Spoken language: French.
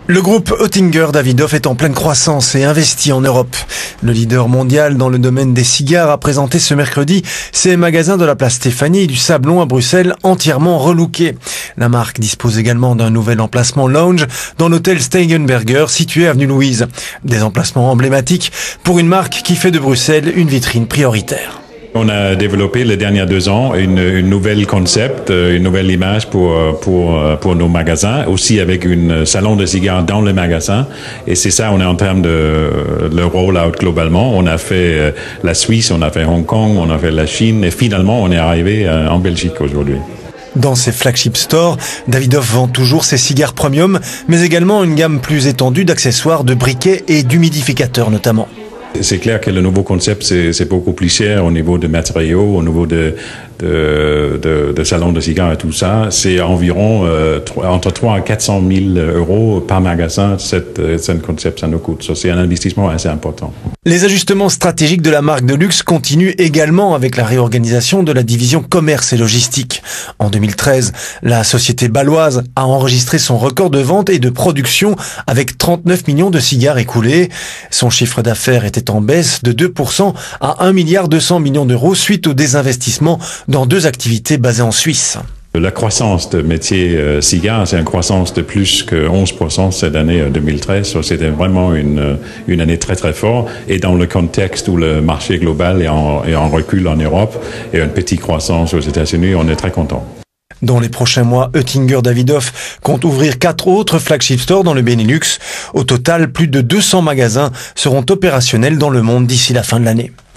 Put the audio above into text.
Le groupe Davidoff est en pleine croissance et investit en Europe. Le leader mondial dans le domaine des cigares a présenté ce mercredi ses magasins de la place Stéphanie et du Sablon à Bruxelles entièrement relookés. La marque dispose également d'un nouvel emplacement lounge dans l'hôtel Steigenberger situé avenue Louise. Des emplacements emblématiques pour une marque qui fait de Bruxelles une vitrine prioritaire. On a développé les derniers 2 ans une nouvelle concept, une nouvelle image pour nos magasins, aussi avec un salon de cigares dans les magasins. Et c'est ça, on est en train de le roll-out globalement. On a fait la Suisse, on a fait Hong Kong, on a fait la Chine et finalement on est arrivé en Belgique aujourd'hui. Dans ses flagship stores, Davidoff vend toujours ses cigares premium, mais également une gamme plus étendue d'accessoires, de briquets et d'humidificateurs notamment. C'est clair que le nouveau concept, c'est beaucoup plus cher au niveau de matériaux, au niveau de salon de cigares et tout ça. C'est environ entre 300 à 400 000 euros par magasin, ce concept, ça nous coûte. C'est un investissement assez important. Les ajustements stratégiques de la marque de luxe continuent également avec la réorganisation de la division commerce et logistique. En 2013, la société bâloise a enregistré son record de vente et de production avec 39 millions de cigares écoulés. Son chiffre d'affaires était en baisse de 2% à 1,2 milliard d'euros suite au désinvestissement dans 2 activités basées en Suisse. La croissance de métier cigare, c'est une croissance de plus que 11% cette année 2013. C'était vraiment une année très très forte. Et dans le contexte où le marché global est en recul en Europe et une petite croissance aux États-Unis, on est très content. Dans les prochains mois, Davidoff compte ouvrir 4 autres flagship stores dans le Benelux. Au total, plus de 200 magasins seront opérationnels dans le monde d'ici la fin de l'année.